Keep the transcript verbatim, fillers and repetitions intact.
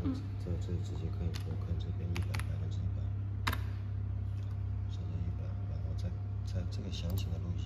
这这直接可以拨，看这边一百百分之一百，设置一百，然后在在这个详情的录